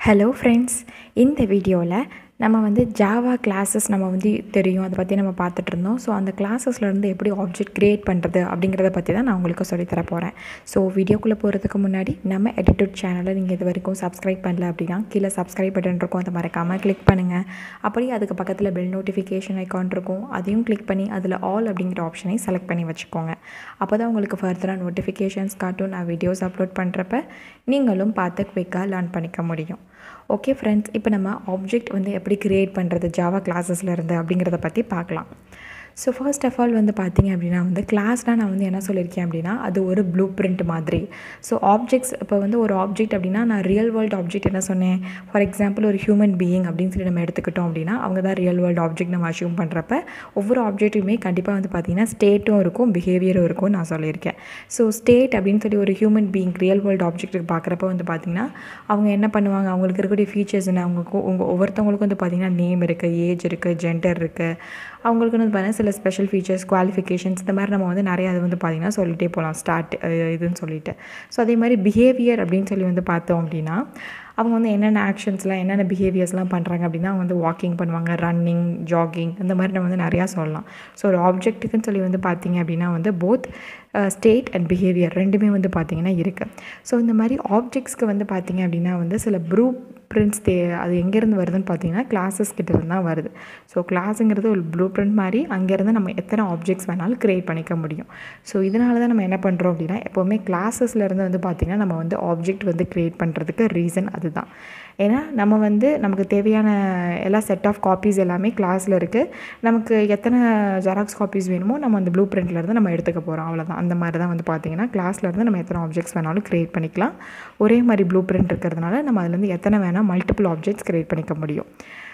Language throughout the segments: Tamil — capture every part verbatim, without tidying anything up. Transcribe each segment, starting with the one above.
ஹலோ ஃப்ரெண்ட்ஸ், இந்த வீடியோவில் நம்ம வந்து ஜாவா கிளாஸஸ் நம்ம வந்து தெரியும், அதை பற்றி நம்ம பார்த்துட்டு இருந்தோம். ஸோ அந்த கிளாஸஸ்லேருந்து எப்படி ஆப்ஜெக்ட் க்ரியேட் பண்ணுறது அப்படிங்கிறத பற்றி தான் நான் உங்களுக்கு சொல்லித்தர போகிறேன். ஸோ வீடியோக்குள்ளே போகிறதுக்கு முன்னாடி நம்ம எடிட்டட் சேனலை நீங்கள் இது வரைக்கும் சப்ஸ்கிரைப் பண்ணல அப்படின்னா கீழே சப்ஸ்கிரைப் பட்டன் இருக்கும், அதை மறக்காமல் கிளிக் பண்ணுங்கள். அப்படி அதுக்கு பக்கத்தில் பெல் நோட்டிஃபிகேஷன் ஐக்கான் இருக்கும், அதையும் கிளிக் பண்ணி அதில் ஆல் அப்படிங்கிற ஆப்ஷனை செலக்ட் பண்ணி வச்சுக்கோங்க. அப்போ தான் உங்களுக்கு ஃபர்தராக நோட்டிஃபிகேஷன்ஸ் காட்டும், நான் வீடியோஸ் அப்லோட் பண்ணுறப்ப நீங்களும் பார்த்து குயிக்காக லேர்ன் பண்ணிக்க முடியும். ஓகே ஃப்ரெண்ட்ஸ், இப்போ நம்ம ஆப்ஜெக்ட் வந்து எப்படி க்ரியேட் பண்ணுறது ஜாவா கிளாஸஸில் இருந்து அப்படிங்கிறத பற்றி பார்க்கலாம். ஸோ ஃபர்ஸ்ட் ஆஃப் ஆல் வந்து பார்த்திங்க அப்படின்னா வந்து கிளாஸ்னால் நான் வந்து என்ன சொல்லியிருக்கேன் அப்படின்னா அது ஒரு ப்ளூ பிரிண்ட் மாதிரி. ஸோ ஆப்ஜெக்ட்ஸ் இப்போ வந்து ஒரு ஆப்ஜெக்ட் அப்படின்னா நான் ரியல் வேர்ல்டு ஆப்ஜெக்ட் என்ன சொன்னேன், ஃபார் எக்ஸாம்பிள் ஒரு ஹியூமன் பீயிங் அப்படின்னு சொல்லி நம்ம எடுத்துக்கிட்டோம் அப்படின்னா அவங்க தான் ரியல் வேர்ல்டு ஆப்ஜெக்ட் நம்ம அசியூம் பண்ணுறப்ப ஒவ்வொரு ஆப்ஜெக்ட்டுமே கண்டிப்பாக வந்து பார்த்திங்கன்னா ஸ்டேட்டும் இருக்கும், பிஹேவியரும் இருக்கும் நான் சொல்லியிருக்கேன். ஸோ ஸ்டேட் அப்படின்னு சொல்லி ஒரு ஹியூமன் பீயிங் ரியல் வேர்ல்டு ஆப்ஜெக்ட்டுக்கு பார்க்குறப்ப வந்து பார்த்திங்கன்னா அவங்க என்ன பண்ணுவாங்க, அவங்களுக்கு இருக்கக்கூடிய ஃபீச்சர்ஸ் என்ன, அவங்களுக்கு உங்கள் ஒவ்வொருத்தவங்களுக்கும் வந்து பார்த்திங்கன்னா நேம் இருக்குது, ஏஜ் இருக்குது, ஜெண்டர் இருக்குது, அவங்களுக்கு வந்து பார்த்திங்கன்னா சில ஸ்பெஷல் ஃபீச்சர்ஸ், குவாலிஃபிகேஷன்ஸ் இந்த மாதிரி நம்ம வந்து நிறையா அது வந்து பார்த்திங்கன்னா சொல்லிகிட்டே போகலாம் ஸ்டார்ட் இதுன்னு சொல்லிட்டு. ஸோ அதே மாதிரி பிஹேவியர் அப்படின்னு சொல்லி வந்து பார்த்தோம் அப்படின்னா அவங்க வந்து என்னென்ன ஆக்ஷன்ஸ்லாம் என்னென்ன பிஹேவியர்ஸ்லாம் பண்ணுறாங்க அப்படின்னா அவங்க வந்து வாக்கிங் பண்ணுவாங்க, ரன்னிங், ஜாகிங் இந்த மாதிரி நம்ம வந்து நிறையா சொல்லலாம். ஸோ ஒரு ஆப்ஜெக்ட்டுக்குன்னு சொல்லி வந்து பார்த்திங்க அப்படின்னா வந்து போத் ஸ்டேட் அண்ட் பிஹேவியர் ரெண்டுமே வந்து பார்த்திங்கன்னா இருக்குது. ஸோ இந்த மாதிரி ஆப்ஜெக்ட்ஸ்க்கு வந்து பார்த்திங்க அப்படின்னா வந்து சில ப்ளூ பிரிண்ட்ஸ் தே அது எங்கேருந்து வருதுன்னு பார்த்தீங்கன்னா கிளாஸஸ் கிட்டேருந்து தான் வருது. ஸோ கிளாஸுங்கிறது ஒரு ப்ளூ பிரிண்ட் மாதிரி, அங்கேருந்து நம்ம எத்தனை ஆப்ஜெக்ட்ஸ் வேணாலும் க்ரியேட் பண்ணிக்க முடியும். ஸோ இதனால தான் நம்ம என்ன பண்ணுறோம் அப்படின்னா எப்போவுமே கிளாஸஸ்லேருந்து வந்து பார்த்திங்கன்னா நம்ம வந்து ஆப்ஜெக்ட் வந்து க்ரியேட் பண்ணுறதுக்கு ரீசன் அதுதான். ஏன்னா நம்ம வந்து நமக்கு தேவையான எல்லா செட் ஆஃப் காப்பீஸ் எல்லாமே கிளாஸில் இருக்குது, நமக்கு எத்தனை ஜெராக்ஸ் காப்பீஸ் வேணுமோ நம்ம அந்த ப்ளூ பிரிண்ட்லேருந்து நம்ம எடுத்துக்க போகிறோம், அவ்வளோதான். அந்த மாதிரி தான் வந்து பார்த்திங்கன்னா கிளாஸ்லேருந்து நம்ம எத்தனை ஆப்ஜெக்ட்ஸ் வேணாலும் க்ரியேட் பண்ணிக்கலாம். ஒரே மாதிரி ப்ளூ பிரிண்ட் இருக்கிறதுனால நம்ம அதுலேருந்து எத்தனை வேணால் மல்டிபிள் ஆப்ஜெக்ட்ஸ் க்ரியேட் பண்ணிக்க முடியும்.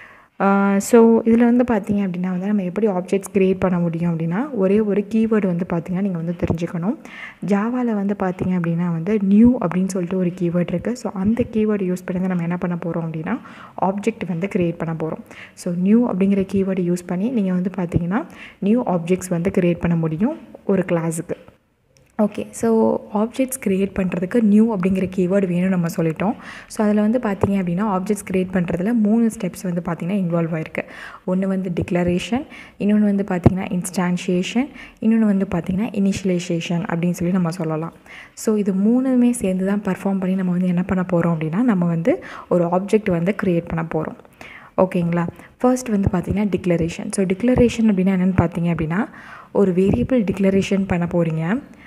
ஸோ இதில் வந்து பார்த்திங்க அப்படின்னா வந்து நம்ம எப்படி ஆப்ஜெக்ட்ஸ் க்ரியேட் பண்ண முடியும் அப்படின்னா ஒரே ஒரு கீவேர்டு வந்து பார்த்திங்கன்னா நீங்கள் வந்து தெரிஞ்சுக்கணும். ஜாவாவில் வந்து பார்த்திங்க அப்படின்னா வந்து நியூ அப்படின்னு சொல்லிட்டு ஒரு கீவேர்டு இருக்குது. ஸோ அந்த கீவேர்டு யூஸ் பண்ணி தான் நம்ம என்ன பண்ண போகிறோம் அப்படின்னா ஆப்ஜெக்ட் வந்து க்ரியேட் பண்ண போகிறோம். ஸோ நியூ அப்படிங்கிற கீவேர்டு யூஸ் பண்ணி நீங்கள் வந்து பார்த்திங்கன்னா நியூ ஆப்ஜெக்ட்ஸ் வந்து க்ரியேட் பண்ண முடியும் ஒரு கிளாஸுக்கு. ஓகே, ஸோ ஆப்ஜெக்ட்ஸ் க்ரியேட் பண்ணுறதுக்கு நியூ அப்படிங்கிற கீவேர்டு வேணும் நம்ம சொல்லிட்டோம். ஸோ அதில் வந்து பார்த்திங்க அப்படின்னா ஆப்ஜெக்ட்ஸ் க்ரியேட் பண்ணுறதுல மூணு ஸ்டெப்ஸ் வந்து பார்த்திங்கன்னா இன்வால்வ் ஆகிருக்கு. ஒன்று வந்து டிக்ளரேஷன், இன்னொன்று வந்து பார்த்திங்கன்னா இன்ஸ்டான்ஷியேஷன், இன்னொன்று வந்து பார்த்திங்கன்னா இனிஷியலைசேஷன் அப்படின்னு சொல்லி நம்ம சொல்லலாம். ஸோ இது மூணுமே சேர்ந்து தான் பர்ஃபார்ம் பண்ணி நம்ம வந்து என்ன பண்ண போகிறோம் அப்படின்னா நம்ம வந்து ஒரு ஆப்ஜெக்ட் வந்து க்ரியேட் பண்ண போகிறோம். ஓகேங்களா, ஃபர்ஸ்ட் வந்து பார்த்திங்கன்னா டிக்ளரேஷன். ஸோ டிக்ளரேஷன் அப்படின்னா என்னென்னு பார்த்திங்க அப்படின்னா ஒரு வேரியபிள் டிக்ளரேஷன் பண்ண போகிறீங்க.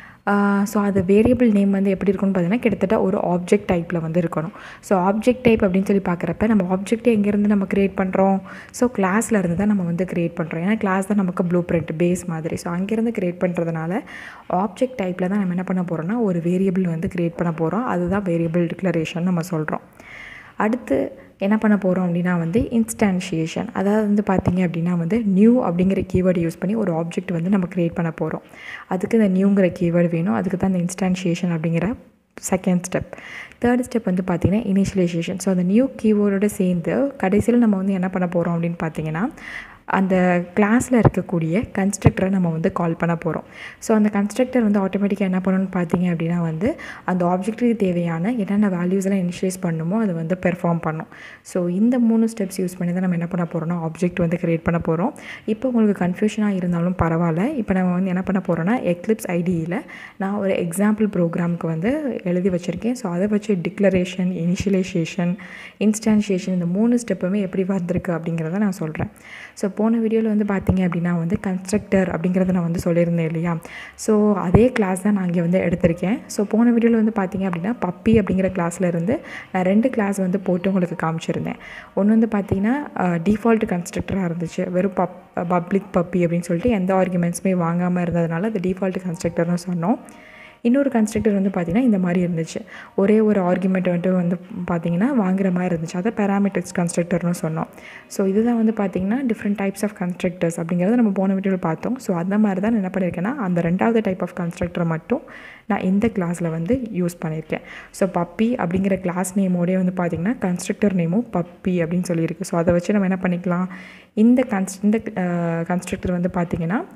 ஸோ அது வேரியபிள் நேம் வந்து எப்படி இருக்குன்னு பார்த்தீங்கன்னா கிட்டத்தட்ட ஒரு ஆப்ஜெக்ட் டைப்பில் வந்து இருக்கணும். ஸோ ஆப்ஜெக்ட் டைப் அப்படின்னு சொல்லி பார்க்குறப்ப நம்ம ஆப்ஜெக்ட்டை எங்கேருந்து நம்ம க்ரியேட் பண்ணுறோம், ஸோ கிளாஸில் இருந்து தான் நம்ம வந்து க்ரியேட் பண்ணுறோம். ஏன்னா கிளாஸ் தான் நமக்கு ப்ளூ பிரிண்ட் பேஸ் மாதிரி. ஸோ அங்கேருந்து க்ரியேட் பண்ணுறதுனால ஆப்ஜெக்ட் டைப்பில் தான் நம்ம என்ன பண்ண போகிறோம்னா ஒரு வேரியபிள் வந்து க்ரியேட் பண்ண போகிறோம். அதுதான் வேரியபிள் டிக்ளரேஷன் நம்ம சொல்கிறோம். அடுத்து என்ன பண்ண போகிறோம் அப்படின்னா வந்து இன்ஸ்டான்ஷியேஷன். அதாவது வந்து பார்த்திங்க அப்படின்னா வந்து நியூ அப்படிங்கிற கீவேர்டு யூஸ் பண்ணி ஒரு ஆப்ஜெக்ட் வந்து நம்ம க்ரியேட் பண்ண போகிறோம். அதுக்கு இந்த நியூங்கிற கீவேர்டு வேணும், அதுக்கு தான் இந்த இன்ஸ்டான்ஷியேஷன் அப்படிங்கிற செகண்ட் ஸ்டெப். தேர்ட் ஸ்டெப் வந்து பார்த்திங்கன்னா இனிஷியலைசேஷன். ஸோ அந்த நியூ கீவேர்டோடு சேர்ந்து கடைசியில் நம்ம வந்து என்ன பண்ண போகிறோம் அப்படின்னு பார்த்திங்கன்னா அந்த கிளாஸில் இருக்கக்கூடிய கன்ஸ்ட்ரக்டரை நம்ம வந்து கால் பண்ண போகிறோம். ஸோ அந்த கன்ஸ்ட்ரக்டர் வந்து ஆட்டோமேட்டிக்காக என்ன பண்ணணும்னு பார்த்தீங்க அப்படின்னா வந்து அந்த ஆப்ஜெக்ட்டுக்கு தேவையான என்னென்ன வேல்யூஸ்லாம் இனிஷியலைஸ் பண்ணணுமோ அதை வந்து பெர்ஃபார்ம் பண்ணும். ஸோ இந்த மூணு ஸ்டெப்ஸ் யூஸ் பண்ணி தான் நம்ம என்ன பண்ண போகிறோம்னா ஆப்ஜெக்ட் வந்து க்ரியேட் பண்ண போகிறோம். இப்போ உங்களுக்கு கன்ஃபியூஷனாக இருந்தாலும் பரவாயில்ல, இப்போ நம்ம வந்து என்ன பண்ண போகிறோம்னா எக்லிப்ஸ் ஐடியில் நான் ஒரு எக்ஸாம்பிள் ப்ரோக்ராமுக்கு வந்து எழுதி வச்சுருக்கேன். ஸோ அதை வச்சு டிக்ளரேஷன், இனிஷியலைசேஷன், இன்ஸ்டான்ஷியேஷன் இந்த மூணு ஸ்டெப்புமே எப்படி வந்திருக்கு அப்படிங்கிறத நான் சொல்கிறேன். ஸோ போன வீடியோவில் வந்து பார்த்திங்க அப்படின்னா வந்து கன்ஸ்ட்ரக்டர் அப்படிங்கிறத நான் வந்து சொல்லியிருந்தேன் இல்லையா. ஸோ அதே கிளாஸ் தான் நான் இங்கே வந்து எடுத்திருக்கேன். ஸோ போன வீடியோவில் வந்து பார்த்திங்க அப்படின்னா பப்பி அப்படிங்கிற கிளாஸில் இருந்து நான் ரெண்டு கிளாஸ் வந்து போட்டு உங்களுக்கு காமிச்சிருந்தேன். ஒன்று வந்து பார்த்திங்கன்னா டிஃபால்ட் கன்ஸ்ட்ரக்டராக இருந்துச்சு, வெறும் பப் பப்ளிக் பப்பி அப்படின்னு சொல்லிட்டு எந்த ஆர்குமெண்ட்ஸுமே வாங்காமல் இருந்ததுனால அது டிஃபால்ட் கன்ஸ்ட்ரக்டர்னு சொன்னோம். இன்னொரு கன்ஸ்ட்ரக்டர் வந்து பார்த்திங்கன்னா இந்த மாதிரி இருந்துச்சு, ஒரே ஒரு ஆர்குமெண்ட் வந்துட்டு வந்து பார்த்திங்கன்னா வாங்குற மாதிரி இருந்துச்சு, அதை பேராமெட்ரிக்ஸ் கன்ஸ்ட்ரக்டர்னு சொன்னோம். ஸோ இதுதான் வந்து பார்த்திங்கன்னா டிஃப்ரெண்ட் டைப்ஸ் ஆஃப் கன்ஸ்ட்ரக்டர்ஸ் அப்படிங்கிறத நம்ம போன வீடியோவில் பார்த்தோம். ஸோ அந்த மாதிரி தான் என்ன பண்ணியிருக்கேன்னா அந்த ரெண்டாவது டைப் ஆஃப் கன்ஸ்ட்ரக்டரை மட்டும் நான் இந்த கிளாஸில் வந்து யூஸ் பண்ணியிருக்கேன். ஸோ பப்பி அப்படிங்கிற கிளாஸ் நேமோடே வந்து பார்த்திங்கன்னா கன்ஸ்ட்ரக்டர் நேமும் பப்பி அப்படின்னு சொல்லியிருக்கு. ஸோ அதை வச்சு நம்ம என்ன பண்ணிக்கலாம், இந்த கன்ஸ் இந்த கன்ஸ்ட்ரக்டர் வந்து பார்த்திங்கன்னா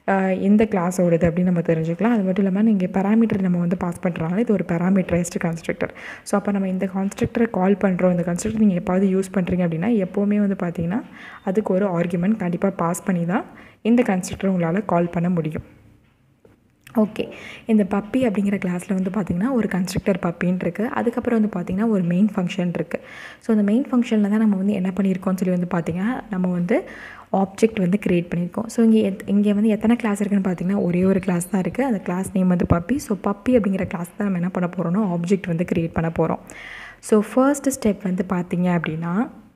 எந்த கிளாஸோடது அப்படின்னு நம்ம தெரிஞ்சுக்கலாம். அது மட்டும் இல்லாமல் நீங்கள் பேராமீட்டர் நம்ம வந்து பாஸ் பண்ணுறனால இது ஒரு பேராமீட்டரைஸ்டு கன்ஸ்ட்ரக்டர். ஸோ அப்போ நம்ம இந்த கன்ஸ்ட்ரக்டரை கால் பண்ணுறோம். இந்த கன்ஸ்ட்ரக்டர் நீங்கள் எப்பாவது யூஸ் பண்ணுறீங்க அப்படின்னா எப்போவுமே வந்து பார்த்திங்கன்னா அதுக்கு ஒரு ஆர்குமெண்ட் கண்டிப்பாக பாஸ் பண்ணி தான் இந்த கன்ஸ்ட்ரக்டர் உங்களால் கால் பண்ண முடியும். ஓகே, இந்த பப்பி அப்படிங்கிற கிளாஸில் வந்து பார்த்திங்கன்னா ஒரு கன்ஸ்ட்ரக்டர் பப்பின்னு இருக்குது. அதுக்கப்புறம் வந்து பார்த்திங்கன்னா ஒரு மெயின் ஃபங்க்ஷன் இருக்குது. ஸோ அந்த மெயின் ஃபங்க்ஷனில் தான் நம்ம வந்து என்ன பண்ணியிருக்கோம்னு சொல்லி வந்து பார்த்திங்கன்னா நம்ம வந்து ஆப்ஜெக்ட் வந்து க்ரியேட் பண்ணியிருக்கோம். ஸோ இங்கே எத் இங்கே வந்து எத்தனை கிளாஸ் இருக்குதுன்னு பார்த்திங்கன்னா ஒரே ஒரு கிளாஸ் தான் இருக்குது. அந்த கிளாஸ் நேம் வந்து பப்பி. ஸோ பப்பி அப்படிங்கிற கிளாஸ் தான் நம்ம என்ன பண்ண போகிறோம்னா ஆப்ஜெக்ட் வந்து க்ரியேட் பண்ண போகிறோம். ஸோ ஃபர்ஸ்ட் ஸ்டெப் வந்து பார்த்திங்க அப்படின்னா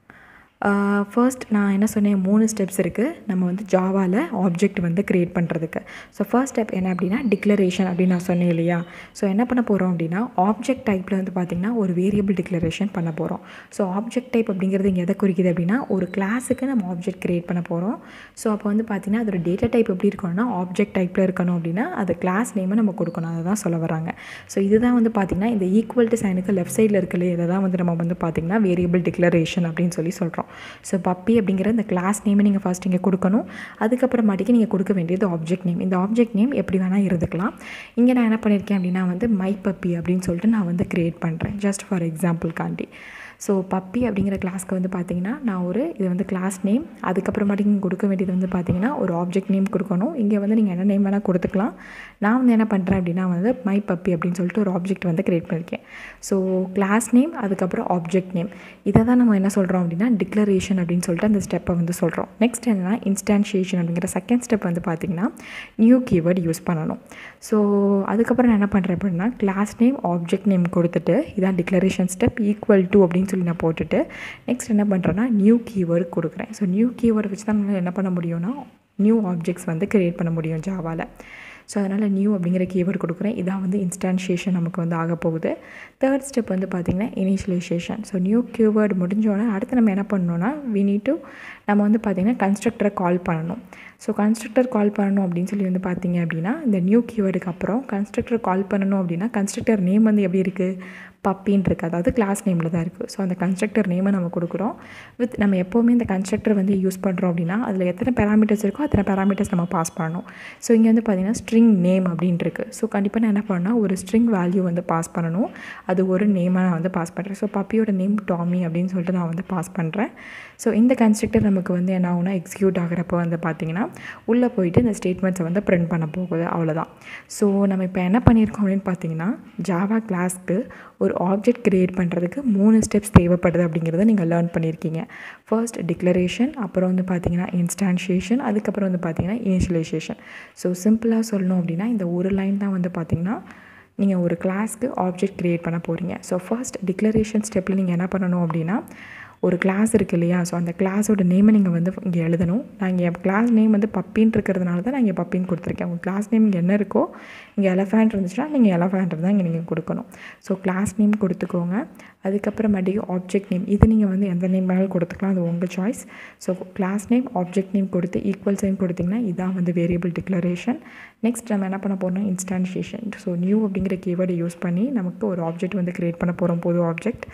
ஃபர்ஸ்ட் நான் என்ன சொன்னேன், மூணு ஸ்டெப்ஸ் இருக்குது நம்ம வந்து ஜாவாவில் ஆப்ஜெக்ட் வந்து க்ரியேட் பண்ணுறதுக்கு. ஸோ ஃபர்ஸ்ட் ஸ்டெப் என்ன அப்படின்னா டிக்ளரேஷன் அப்படின்னு நான் சொன்னேன் இல்லையா. ஸோ என்ன பண்ண போகிறோம் அப்படின்னா ஆப்ஜெக்ட் டைப்பில் வந்து பார்த்திங்கன்னா ஒரு வேரியபிள் டிக்ளரேஷன் பண்ண போகிறோம். ஸோ ஆப்ஜெக்ட் டைப் அப்படிங்கிறது இங்கே எதை குறிக்குது அப்படின்னா ஒரு கிளாஸுக்கு நம்ம ஆப்ஜெக்ட் க்ரியேட் பண்ண போகிறோம். ஸோ அப்போ வந்து பார்த்திங்கன்னா அதோட டேட்டா டைப் எப்படி இருக்கணும்னா ஆப்ஜெக்ட் டைப்பில் இருக்கணும் அப்படின்னா அது கிளாஸ் நேமை நம்ம கொடுக்கணும். அதை தான் சொல்ல வராங்க. ஸோ இதுதான் வந்து பார்த்திங்கன்னா இந்த ஈக்குவல் டு சைனுக்கு லெஃப்ட் சைடில் இருக்கல இதை தான் வந்து நம்ம வந்து பார்த்திங்கன்னா வேரியபிள் டிக்ளரேஷன் அப்படின்னு சொல்லி சொல்கிறோம். ஸோ பப்பி அப்படிங்கிற இந்த கிளாஸ் நேமை நீங்கள் ஃபஸ்ட் இங்கே கொடுக்கணும். அதுக்கப்புறமாட்டிக்கு நீங்கள் கொடுக்க வேண்டியது ஆப்ஜெக்ட் நேம். இந்த ஆப்ஜெக்ட் நேம் எப்படி வேணால் இருந்துக்கலாம். இங்கே நான் என்ன பண்ணியிருக்கேன் அப்படின்னா வந்து மை பப்பி அப்படின்னு சொல்லிட்டு நான் வந்து க்ரியேட் பண்ணுறேன் ஜஸ்ட் ஃபார் எக்ஸாம்பிள்காண்டி. ஸோ பப்பி அப்படிங்கிற கிளாஸ்க்கு வந்து பார்த்திங்கன்னா நான் ஒரு இது வந்து கிளாஸ் நேம். அதுக்கப்புறமாட்டிக்கு நீங்கள் கொடுக்க வேண்டியது வந்து பார்த்திங்கன்னா ஒரு ஆப்ஜெக்ட் நேம் கொடுக்கணும். இங்கே வந்து நீங்கள் என்ன நேம் வேணால் கொடுத்துக்கலாம். நான் வந்து என்ன பண்ணுறேன் அப்படின்னா வந்து மை பப்பி அப்படின்னு சொல்லிட்டு ஒரு ஆப்ஜெக்ட் வந்து க்ரியேட் பண்ணியிருக்கேன். ஸோ கிளாஸ் நேம் அதுக்கப்புறம் ஆப்ஜெக்ட் நேம் இதை தான் நம்ம என்ன சொல்கிறோம் அப்படின்னா டிக்ளரேஷன் அப்படின்னு சொல்லிட்டு அந்த ஸ்டெப்பை வந்து சொல்கிறோம். நெக்ஸ்ட் என்னன்னா இன்ஸ்டான்ஷியேஷன் அப்படிங்கிற செகண்ட் ஸ்டெப் வந்து பார்த்திங்கன்னா நியூ கீவேர்ட் யூஸ் பண்ணணும். ஸோ அதுக்கப்புறம் நான் என்ன பண்ணுறேன் அப்படின்னா கிளாஸ் நேம் ஆப்ஜெக்ட் நேம் கொடுத்துட்டு இதான் டிக்ளரேஷன் ஸ்டெப் ஈக்குவல் டு அப்படின்னு சொல்லி நான் போட்டுட்டு நெக்ஸ்ட் என்ன பண்ணுறேன்னா நியூ கீவேர்டு கொடுக்குறேன். ஸோ நியூ கீவேர்டு வச்சு தான் நம்மளால் என்ன பண்ண முடியும்னா நியூ ஆப்ஜெக்ட்ஸ் வந்து க்ரியேட் பண்ண முடியும் ஜாவாவில். ஸோ அதனால் நியூ அப்படிங்கிற கீவேர்டு கொடுக்குறேன். இதான் வந்து இன்ஸ்டான்ஷியேஷன் நமக்கு வந்து ஆக போகுது. தேர்ட் ஸ்டெப் வந்து பார்த்திங்கன்னா இனிஷியலைசேஷன். ஸோ நியூ கீவேர்டு முடிஞ்சோடனே அடுத்து நம்ம என்ன பண்ணணும்னா வி நீட் டு நம்ம வந்து பார்த்திங்கன்னா கன்ஸ்ட்ரக்டரை கால் பண்ணணும். ஸோ கன்ஸ்ட்ரக்டர் கால் பண்ணணும் அப்படின்னு சொல்லி வந்து பார்த்திங்க அப்படின்னா இந்த நியூ கீவேர்டுக்கு அப்புறம் கன்ஸ்ட்ரக்டர் கால் பண்ணணும் அப்படின்னா கன்ஸ்ட்ரக்டர் நேம் வந்து எப்படி இருக்குது பப்பின்னு இருக்குது. அதாவது கிளாஸ் நேமில் தான் இருக்குது. ஸோ அந்த கன்ஸ்ட்ரக்டர் நேமை நம்ம கொடுக்குறோம். வித் நம்ம எப்போவுமே இந்த கன்ஸ்ட்ரக்டர் வந்து யூஸ் பண்ணுறோம் அப்படின்னா அதில் எத்தனை பேராமீட்டர்ஸ் இருக்கோ அத்தனை பேராமீட்டர்ஸ் நம்ம பாஸ் பண்ணணும். ஸோ இங்கே வந்து பார்த்திங்கன்னா ஸ்ட்ரிங் நேம் அப்படின்ட்டு இருக்குது. ஸோ கண்டிப்பாக நான் என்ன பண்ணேன்னா ஒரு ஸ்ட்ரிங் வேல்யூ வந்து பாஸ் பண்ணணும். அது ஒரு நேமாக நான் வந்து பாஸ் பண்ணுறேன். ஸோ பப்பியோட நேம் டாமி அப்படின்னு சொல்லிட்டு நான் வந்து பாஸ் பண்ணுறேன். ஸோ இந்த கன்ஸ்ட்ரக்டர் நமக்கு வந்து என்ன ஆகுனா எக்ஸிக்யூட் ஆகிறப்போ வந்து பார்த்திங்கன்னா உள்ளே போயிட்டு இந்த ஸ்டேட்மெண்ட்ஸை வந்து பிரிண்ட் பண்ண போகுது. அவ்வளோதான். ஸோ நம்ம இப்போ என்ன பண்ணியிருக்கோம் அப்படின்னு பார்த்திங்கன்னா ஜாவா கிளாஸ்க்கு ஒரு ஆப்ஜெக்ட் க்ரியேட் பண்ணுறதுக்கு மூணு ஸ்டெப்ஸ் தேவைப்படுது அப்படிங்கிறத நீங்கள் லேர்ன் பண்ணியிருக்கீங்க. ஃபர்ஸ்ட் டிக்ளரேஷன், அப்புறம் வந்து பார்த்திங்கன்னா இன்ஸ்டான்ஷியேஷன், அதுக்கப்புறம் வந்து பார்த்திங்கன்னா இனிஷியலைசேஷன். ஸோ சிம்பிளாக சொல்லணும் அப்படின்னா இந்த ஒரு லைன் தான் வந்து பார்த்திங்கன்னா நீங்கள் ஒரு கிளாஸ்க்கு ஆப்ஜெக்ட் க்ரியேட் பண்ண போகிறீங்க. ஸோ ஃபர்ஸ்ட் டிக்ளரேஷன் ஸ்டெப்பில் நீங்கள் என்ன பண்ணணும் அப்படின்னா ஒரு கிளாஸ் இருக்குது இல்லையா. ஸோ அந்த கிளாஸோட நேமை நீங்கள் வந்து இங்கே எழுதணும். நான் இங்கே கிளாஸ் நேம் வந்து பப்பின்னு இருக்கிறதுனால தான் நான் இங்கே பப்பின்னு கொடுத்துருக்கேன். உங்கள் கிளாஸ் நேம் இங்கே என்ன இருக்கோ இங்கே எலஃபேண்ட் இருந்துச்சுன்னா நீங்கள் எலஃபேண்ட் தான் இங்கே நீங்கள் கொடுக்கணும். ஸோ கிளாஸ் நேம் கொடுத்துக்கோங்க. அதுக்கப்புறமேட்டுக்கு ஆப்ஜெக்ட் நேம் இது நீங்கள் வந்து எந்த நேம் வேணாலும் கொடுத்துக்கலாம். அது உங்கள் choice. So class name object name கொடுத்து ஈக்குவல் சைன் கொடுத்திங்கன்னா இதான் வந்து வேரியபிள் டிக்ளரேஷன். நெக்ஸ்ட் நம்ம என்ன பண்ண போகிறோம்னா இன்ஸ்டான்ஷியேஷன். ஸோ நியூ அப்படிங்கிற கீவேர்டை யூஸ் பண்ணி நமக்கு ஒரு ஆப்ஜெக்ட் வந்து க்ரியேட் பண்ண போகிறோம். புது ஆப்ஜெக்ட்,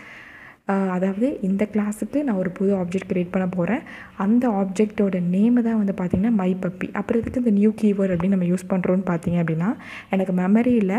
அதாவது இந்த கிளாஸுக்கு நான் ஒரு புது ஆப்ஜெக்ட் க்ரியேட் பண்ண போகிறேன். அந்த ஆப்ஜெக்டோட நேமு தான் வந்து பார்த்திங்கன்னா மை பப்பி. அப்புறம் இதுக்கு இந்த நியூ கீவேர்டு அப்படின்னு நம்ம யூஸ் பண்ணுறோன்னு பார்த்தீங்க அப்படின்னா எனக்கு மெமரியில்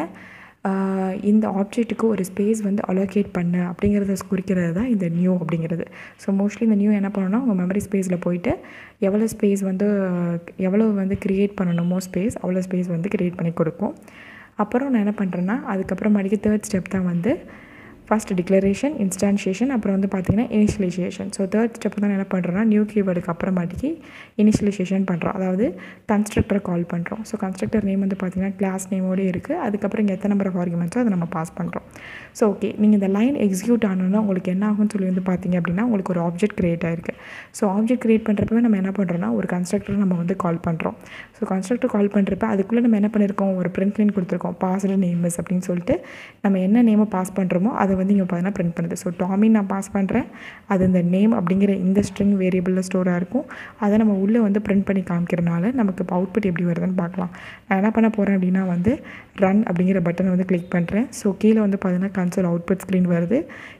இந்த ஆப்ஜெக்ட்டுக்கு ஒரு ஸ்பேஸ் வந்து அலோகேட் பண்ண அப்படிங்கிறத குறிக்கிறது தான் இந்த நியூ அப்படிங்கிறது. ஸோ மோஸ்ட்லி இந்த நியூ என்ன பண்ணணும்னா உங்கள் மெமரி ஸ்பேஸில் போயிட்டு எவ்வளோ ஸ்பேஸ் வந்து எவ்வளோ வந்து க்ரியேட் பண்ணணுமோ ஸ்பேஸ் அவ்வளோ ஸ்பேஸ் வந்து க்ரியேட் பண்ணி கொடுக்கும். அப்புறம் நான் என்ன பண்ணுறேன்னா அதுக்கப்புறம் மறுபடியும் தேர்ட் ஸ்டெப் தான் வந்து ஃபஸ்ட் டிக்ளரேஷன், இன்ஸ்டான்ஷியேஷன், அப்புறம் வந்து பார்த்திங்கன்னா இனிஷியலைசேஷன். ஸோ தேர்ட் ஸ்டெப் தான் என்ன பண்ணுறோன்னா நியூ கீவேர்டுக்கு அப்புறமாட்டிக்கு இனிஷியலைசேஷன் பண்ணுறோம். அதாவது கன்ஸ்ட்ரக்டரை கால் பண்ணுறோம். ஸோ கன்ஸ்ட்ரக்டர் நேம் வந்து பார்த்திங்கன்னா கிளாஸ் நேமோடு இருக்குது. அதுக்கப்புறம் இங்கே எத்தனை நம்பர் ஆஃப் ஆர்குமெண்ட்ஸோ அதை நம்ம பாஸ் பண்ணுறோம். ஸோ ஓகே, நீங்கள் இந்த லைன் எக்ஸிக்யூட் ஆனோன்னா உங்களுக்கு என்ன ஆகும்னு சொல்லி வந்து பார்த்திங்க அப்படின்னா உங்களுக்கு ஒரு ஆப்ஜெக்ட் க்ரியேட் ஆகிருக்கு. ஸோ ஆப்ஜெக்ட் க்ரியேட் பண்ணுறப்ப நம்ம என்ன பண்ணுறோன்னா ஒரு கன்ஸ்ட்ரக்டர் நம்ம வந்து கால் பண்ணுறோம். ஸோ கன்ஸ்ட்ரக்டர் கால் பண்ணுறப்ப அதுக்குள்ளே நம்ம என்ன பண்ணியிருக்கோம் ஒரு பிரிண்ட் லைன் கொடுத்துருக்கோம் பாஸ்டு நேம்ஸ் அப்படின்னு சொல்லிட்டு நம்ம என்ன நேமை பாஸ் பண்ணுறோமோ அதை வந்து இங்கே பார்த்தீங்கன்னா பிரிண்ட் பண்ணுது. ஸோ டாமி நான் பாஸ் பண்ணுறேன். அது இந்த நேம் அப்படிங்கிற இந்த ஸ்ட்ரிங் வேரியபிளில் ஸ்டோராக இருக்கும். அதை நம்ம உள்ளே வந்து பிரிண்ட் பண்ணி காமிக்கிறனால நமக்கு இப்போ அவுட்புட் எப்படி வருதுன்னு பார்க்கலாம். நான் என்ன பண்ண போகிறேன் அப்படின்னா வந்து ரன் அப்படிங்கிற பட்டனை வந்து கிளிக் பண்ணுறேன். ஸோ கீழே வந்து பார்த்தீங்கன்னா கன்சோல் அவுட்புட் ஸ்க்ரீன் வருது.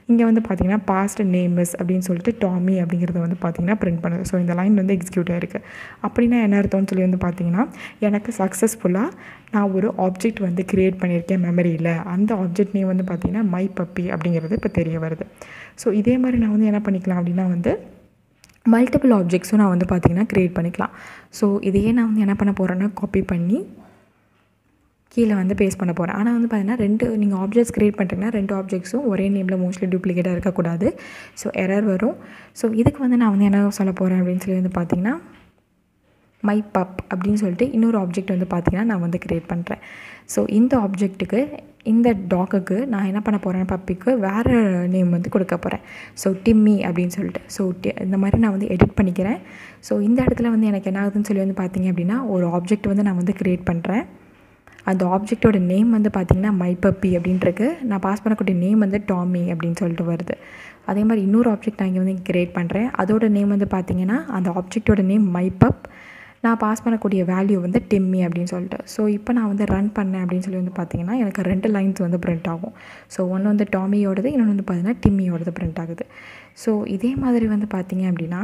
இங்கே வந்து பார்த்திங்கன்னா பாஸ்ட் நேம் இஸ் அப்படின்னு சொல்லிட்டு டாமி அப்படிங்கிறத வந்து பார்த்திங்கன்னா பிரிண்ட் பண்ணுது. ஸோ இந்த லைன் வந்து எக்ஸிக்யூட் ஆகிருக்கு. அப்படின்னா என்ன அர்த்தம்னு சொல்லி வந்து பார்த்திங்கன்னா எனக்கு சக்ஸஸ்ஃபுல்லாக நான் ஒரு ஆப்ஜெக்ட் வந்து க்ரியேட் பண்ணியிருக்கேன் மெமரியில். அந்த ஆப்ஜெக்ட் நேம் வந்து பார்த்திங்கன்னா மை பப்பி அப்படிங்கிறது இப்போ தெரிய வருது. ஸோ இதே மாதிரி நான் வந்து என்ன பண்ணிக்கலாம் அப்படின்னா வந்து மல்டிபிள் ஆப்ஜெக்ட்ஸும் நான் வந்து பார்த்திங்கன்னா க்ரியேட் பண்ணிக்கலாம். ஸோ இதையே நான் வந்து என்ன பண்ண போகிறேன்னா காப்பி பண்ணி கீழே வந்து பேஸ்ட் பண்ண போகிறேன். ஆனால் வந்து பார்த்திங்கன்னா ரெண்டு நீங்கள் ஆப்ஜெக்ட்ஸ் க்ரியேட் பண்ணுறீங்கன்னா ரெண்டு ஆப்ஜெக்ட்ஸும் ஒரே நேமில் மோஸ்ட்லி டூப்ளிகேட்டாக இருக்கக்கூடாது. ஸோ எரர் வரும். ஸோ இதுக்கு வந்து நான் வந்து என்ன சொல்ல போகிறேன் அப்படின்னு சொல்லி வந்து பார்த்திங்கன்னா மை பப் அப்படின்னு சொல்லிட்டு இன்னொரு ஆப்ஜெக்ட் வந்து பார்த்திங்கன்னா நான் வந்து க்ரியேட் பண்ணுறேன். ஸோ இந்த ஆப்ஜெக்ட்டுக்கு இந்த டாக்குக்கு நான் என்ன பண்ண போகிறேன் பப்பிக்கு வேறு நேம் வந்து கொடுக்க போகிறேன். ஸோ டிம்மி அப்படின்னு சொல்லிட்டு ஸோ இந்த மாதிரி நான் வந்து எடிட் பண்ணிக்கிறேன். ஸோ இந்த இடத்துல வந்து எனக்கு என்ன ஆகுதுன்னு சொல்லி வந்து பார்த்திங்க அப்படின்னா ஒரு ஆப்ஜெக்ட் வந்து நான் வந்து க்ரியேட் பண்ணுறேன். அந்த ஆப்ஜெக்டோட நேம் வந்து பார்த்திங்கன்னா மை பப்பி அப்படின்ட்டுருக்கு. நான் பாஸ் பண்ணக்கூடிய நேம் வந்து டாமி அப்படின்னு சொல்லிட்டு வருது. அதே மாதிரி இன்னொரு ஆப்ஜெக்ட் நான் இங்கே வந்து க்ரியேட் பண்ணுறேன். அதோட நேம் வந்து பார்த்திங்கன்னா அந்த ஆப்ஜெக்டோட நேம் மை பப். நான் பாஸ் பண்ணக்கூடிய வேல்யூ வந்து டிம்மி அப்படின்னு சொல்லிட்டு. ஸோ இப்போ நான் வந்து ரன் பண்ணேன் அப்படின்னு சொல்லி வந்து பார்த்திங்கன்னா எனக்கு ரெண்டு லைன்ஸ் வந்து பிரிண்ட் ஆகும். ஸோ ஒன்று வந்து டாமியோடது, இன்னொன்று வந்து பார்த்திங்கன்னா டிம்மியோடது பிரிண்ட் ஆகுது. ஸோ இதே மாதிரி வந்து பார்த்திங்க அப்படின்னா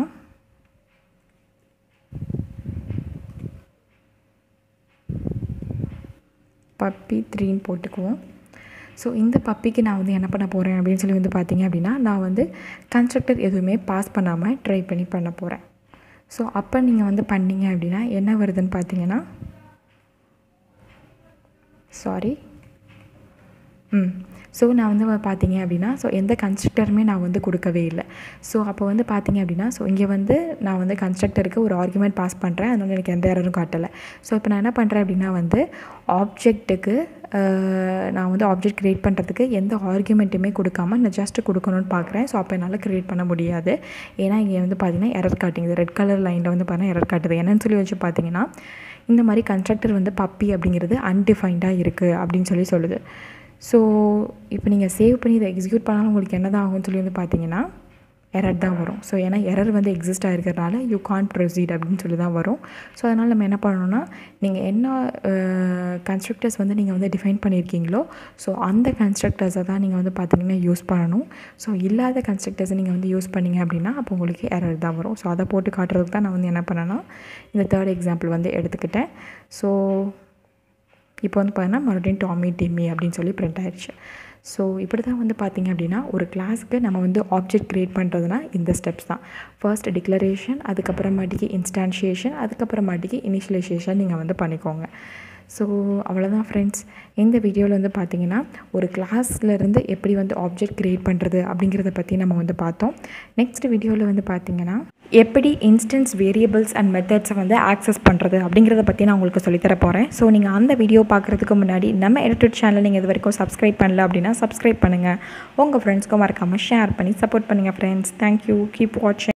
பப்பி த்ரீன்னு போட்டுக்குவோம். ஸோ இந்த பப்பிக்கு நான் வந்து என்ன பண்ண போகிறேன் அப்படின்னு சொல்லி வந்து பார்த்திங்க அப்படின்னா நான் வந்து கன்ஸ்ட்ரக்டர் எதுவுமே பாஸ் பண்ணாமல் ட்ரை பண்ணி பண்ண போகிறேன். ஸோ அப்போ நீங்கள் வந்து பண்ணிங்க அப்படின்னா என்ன வருதுன்னு பார்த்தீங்கன்னா சாரி ம் ஸோ நான் வந்து பார்த்தீங்க அப்படின்னா ஸோ எந்த கன்ஸ்ட்ரக்டருமே நான் வந்து கொடுக்கவே இல்லை. ஸோ அப்போ வந்து பார்த்தீங்க அப்படின்னா ஸோ இங்கே வந்து நான் வந்து கன்ஸ்ட்ரக்டருக்கு ஒரு ஆர்குமெண்ட் பாஸ் பண்ணுறேன். அதனால் எனக்கு எந்த எரரும் காட்டலை. ஸோ இப்போ நான் என்ன பண்ணுறேன் அப்படின்னா வந்து ஆப்ஜெக்ட்டுக்கு நான் வந்து ஆப்ஜெக்ட் க்ரியேட் பண்ணுறதுக்கு எந்த ஆர்குமெண்ட்டுமே கொடுக்காம நான் ஜஸ்ட்டு கொடுக்கணும்னு பார்க்குறேன். ஸோ அப்போ என்னால் க்ரியேட் பண்ண முடியாது. ஏன்னா இங்கே வந்து பார்த்திங்கன்னா எரர் காட்டுங்குது. ரெட் கலர் லைனில் வந்து பார்த்தீங்கன்னா எரர் காட்டுது. என்னன்னு சொல்லி வச்சு பார்த்தீங்கன்னா இந்த மாதிரி கன்ஸ்ட்ரக்டர் வந்து பப்பி அப்படிங்கிறது அன்டிஃபைன்டாக இருக்குது அப்படின்னு சொல்லி சொல்லுது. ஸோ இப்போ நீங்கள் சேவ் பண்ணி இதை எக்ஸிக்யூட் பண்ணாலும் உங்களுக்கு என்ன தான் ஆகும்னு சொல்லி வந்து பார்த்தீங்கன்னா எரர் தான் வரும். ஸோ ஏன்னா எரர் வந்து எக்ஸிஸ்ட் ஆகிருக்கிறதுனால யூ கான்ட் ப்ரொசீட் அப்படின்னு சொல்லி தான் வரும். ஸோ அதனால் நம்ம என்ன பண்ணணும்னா நீங்கள் என்ன கன்ஸ்ட்ரக்டர்ஸ் வந்து நீங்கள் வந்து டிஃபைன் பண்ணியிருக்கீங்களோ ஸோ அந்த கன்ஸ்ட்ரக்டர்ஸை தான் நீங்கள் வந்து பார்த்திங்கன்னா யூஸ் பண்ணணும். ஸோ இல்லாத கன்ஸ்ட்ரக்டர்ஸை நீங்கள் வந்து யூஸ் பண்ணிங்க அப்படின்னா அப்போ உங்களுக்கு எரர் தான் வரும். ஸோ அதை போட்டு காட்டுறதுக்கு தான் நான் வந்து என்ன பண்ணேன்னா இந்த தேர்ட் எக்ஸாம்பிள் வந்து எடுத்துக்கிட்டேன். ஸோ இப்போ வந்து பார்த்தீங்கன்னா மறுபடியும் டாமி டிம்மி அப்படின்னு சொல்லி பிரிண்ட் ஆயிடுச்சு. ஸோ இப்படி தான் வந்து பார்த்திங்க அப்படின்னா ஒரு கிளாஸுக்கு நம்ம வந்து ஆப்ஜெக்ட் க்ரியேட் பண்ணுறதுனா இந்த ஸ்டெப்ஸ் தான். ஃபர்ஸ்ட் டிக்ளரேஷன், அதுக்கப்புறமாட்டிக்கு இன்ஸ்டான்ஷியேஷன், அதுக்கப்புறமாட்டிக்கு இனிஷியலைசேஷன் நீங்கள் வந்து பண்ணிக்கோங்க. ஸோ அவ்வளோதான் ஃப்ரெண்ட்ஸ். இந்த வீடியோவில் வந்து பார்த்திங்கன்னா ஒரு கிளாஸ்லேருந்து எப்படி வந்து ஆப்ஜெக்ட் க்ரியேட் பண்ணுறது அப்படிங்கிறத பற்றி நம்ம வந்து பார்த்தோம். நெக்ஸ்ட் வீடியோவில் வந்து பார்த்திங்கன்னா எப்படி இன்ஸ்டன்ஸ் வேரியபிள்ஸ் அண்ட் மெத்தட்ஸை வந்து ஆக்சஸ் பண்ணுறது அப்படிங்கிறத பற்றி நான் உங்களுக்கு சொல்லித்தர போகிறேன். ஸோ நீங்கள் அந்த வீடியோ பார்க்குறதுக்கு முன்னாடி நம்ம எடிட்டட் சேனல் நீங்கள் இது வரைக்கும் சப்ஸ்கிரைப் பண்ணல அப்படின்னா சப்ஸ்கிரைப் பண்ணுங்கள். உங்கள் ஃப்ரெண்ட்ஸ்க்கும் மறக்காமல் ஷேர் பண்ணி சப்போர்ட் பண்ணுங்கள் ஃப்ரெண்ட்ஸ். தேங்க்யூ. கீப் வாட்சிங்.